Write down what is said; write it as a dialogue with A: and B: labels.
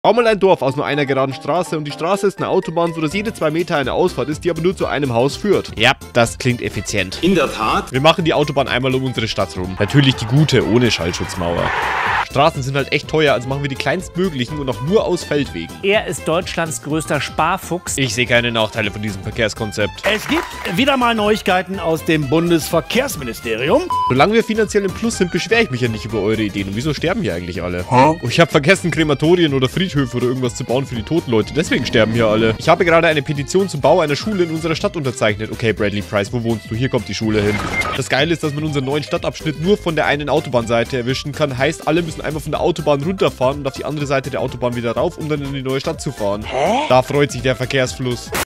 A: Bau mal ein Dorf aus nur einer geraden Straße und die Straße ist eine Autobahn, sodass jede 2 Meter eine Ausfahrt ist, die aber nur zu einem Haus führt. Ja, das klingt effizient.
B: In der Tat.
A: Wir machen die Autobahn einmal um unsere Stadt rum. Natürlich die gute, ohne Schallschutzmauer. Straßen sind halt echt teuer, also machen wir die kleinstmöglichen und auch nur aus Feldwegen.
C: Er ist Deutschlands größter Sparfuchs.
A: Ich sehe keine Nachteile von diesem Verkehrskonzept.
D: Es gibt wieder mal Neuigkeiten aus dem Bundesverkehrsministerium.
A: Solange wir finanziell im Plus sind, beschwere ich mich ja nicht über eure Ideen. Und wieso sterben hier eigentlich alle? Oh, ich habe vergessen, Krematorien oder Friedhöfe oder irgendwas zu bauen für die toten Leute. Deswegen sterben hier alle. Ich habe gerade eine Petition zum Bau einer Schule in unserer Stadt unterzeichnet. Okay, Bradley Price, wo wohnst du? Hier kommt die Schule hin. Das Geile ist, dass man unseren neuen Stadtabschnitt nur von der einen Autobahnseite erwischen kann. Heißt, alle müssen einmal von der Autobahn runterfahren und auf die andere Seite der Autobahn wieder rauf, um dann in die neue Stadt zu fahren. Da freut sich der Verkehrsfluss.